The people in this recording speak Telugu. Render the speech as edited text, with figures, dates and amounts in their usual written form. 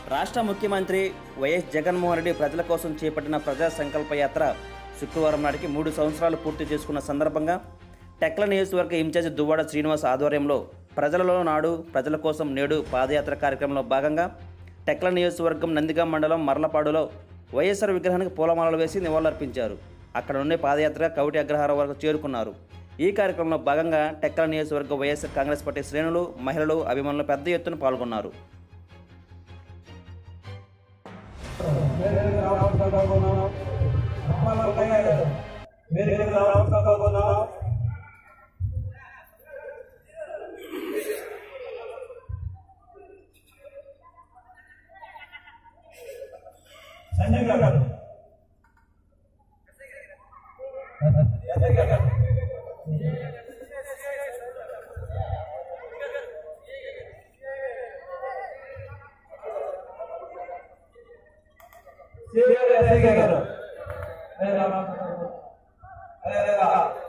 రాష్ట్ర ముఖ్యమంత్రి వైఎస్ జగన్మోహన్ రెడ్డి ప్రజల కోసం చేపట్టిన ప్రజా సంకల్ప యాత్ర శుక్రవారం నాటికి 3 సంవత్సరాలు పూర్తి చేసుకున్న సందర్భంగా టెక్ల నియోజకవర్గ ఇన్ఛార్జి దువ్వాడ శ్రీనివాస్ ఆధ్వర్యంలో ప్రజలలో నాడు ప్రజల కోసం నేడు పాదయాత్ర కార్యక్రమంలో భాగంగా టెక్ల నియోజకవర్గం నందిగాం మండలం మర్లపాడులో వైఎస్ఆర్ విగ్రహానికి పూలమాలలు వేసి నివాళులర్పించారు. అక్కడ నుండి పాదయాత్ర కవిటి అగ్రహారం వరకు చేరుకున్నారు. ఈ కార్యక్రమంలో భాగంగా టెక్ల నియోజకవర్గ వైఎస్ఆర్ కాంగ్రెస్ పార్టీ శ్రేణులు, మహిళలు, అభిమానులు పెద్ద ఎత్తున పాల్గొన్నారు. Ayo,